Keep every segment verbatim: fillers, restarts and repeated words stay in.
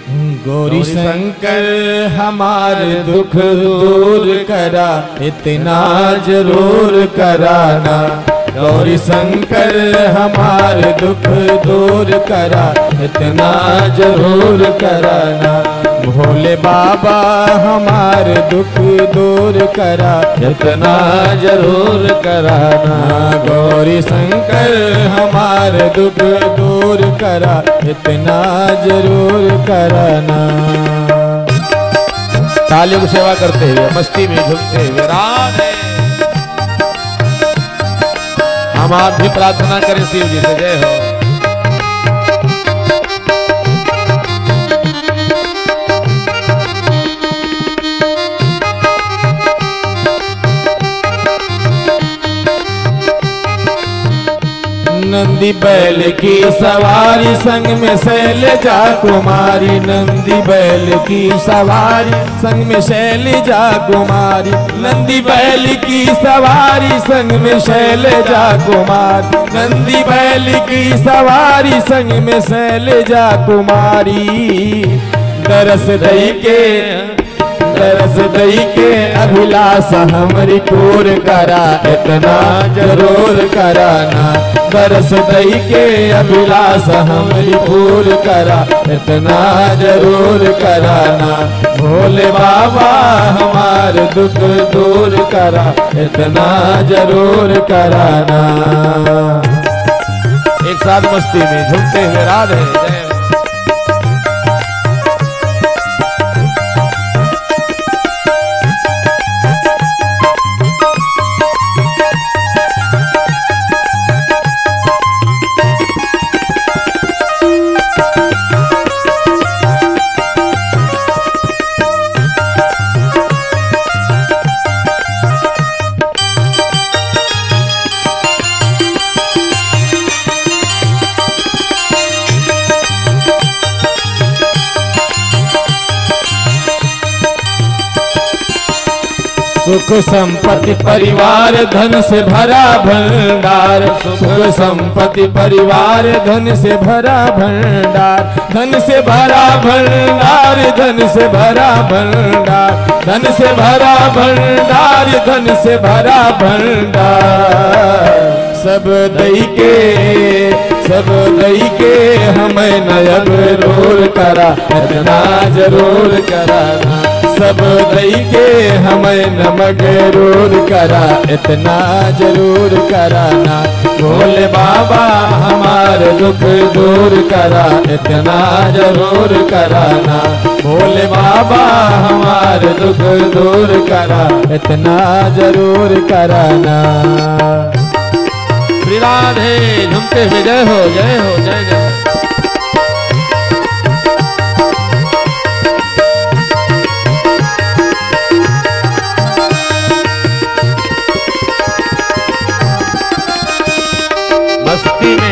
गौरी शंकर हमारे दुख दूर करा, इतना जरूर कराना। गौरी शंकर हमारे दुख दूर करा, इतना जरूर कराना। भोले बाबा हमारे दुख दूर करा, इतना जरूर कराना। गौरी शंकर हमारे दुख दूर करा, इतना जरूर कराना। तालियों की सेवा करते हुए मस्ती में झूमते हुए राधे। हम आप भी प्रार्थना करें शिव जी से, जय हो। नंदी बैल की सवारी संग में शैलजा कुमारी, नंदी बैल की सवारी संग में शैलजा कुमारी। नंदी बैल की सवारी संग में शैलजा कुमारी, नंदी बैल की सवारी संग में शैलजा कुमारी। दरस दई के दरस दई के अभिलाष हमरी पूर करा, इतना जरूर कराना। दरस दई के अभिलाष हमरी पूर करा, इतना जरूर कराना। भोले बाबा हमारे दुख दूर करा, इतना जरूर कराना। एक साथ मस्ती में झूमते हुए राधे जय। सुख संपत्ति परिवार धन से भरा भंडार, सुख संपत्ति परिवार धन से भरा भंडार। धन से भरा भंडार, धन से भरा भंडार, धन से भरा भंडार, धन से भरा भंडार। सब दई के सब दई के हमें नयब रोल करा, इतना जरूर कराना। सब दई के हमें नमक रोल करा, इतना जरूर कराना। भोले बाबा हमारे दुख दूर करा, इतना जरूर कराना। भोले बाबा हमारे दुख दूर करा, इतना जरूर कराना। श्री राधे झूमते हुए जय हो जय हो जय जय। मस्ती में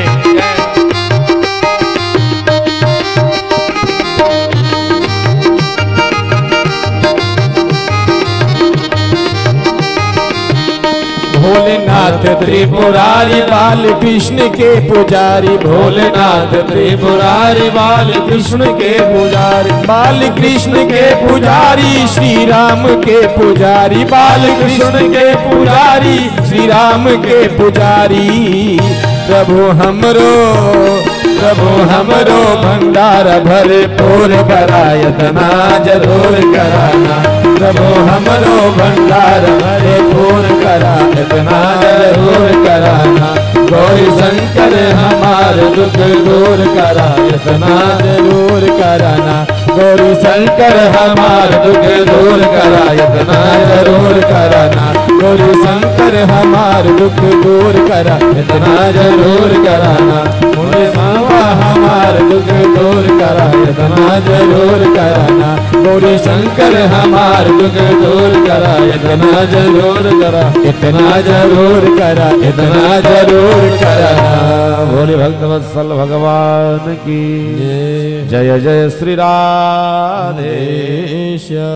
भोलेनाथ त्रिपुरारी बाल कृष्ण के पुजारी, भोलेनाथ त्रिपुरारी बाल कृष्ण के पुजारी। बाल कृष्ण के पुजारी श्री राम के पुजारी, बाल कृष्ण के पुजारी श्री राम के पुजारी। प्रभु हमरो प्रभु हमरो भंडार भरपूर करा, इतना जरूर कराना। प्रभु हमरो भंडार भरपूर करा, इतना जरूर कराना। गौरी शंकर हमारे दुख दूर करा, इतना जरूर कराना। गौरी शंकर हमारे दुख दूर करा, इतना जरूर कराना। गौरी शंकर हमारे दुख दूर करा, इतना जरूर कराना। भोले बाबा हमारे दुख दूर करा, इतना जरूर कराना। गौरी शंकर हमारे दुख दूर करा, इतना जरूर करा, इतना जरूर करा, इतना जरूर कराना। भोले भक्त वत्सल भगवान की जय जय श्री राधे।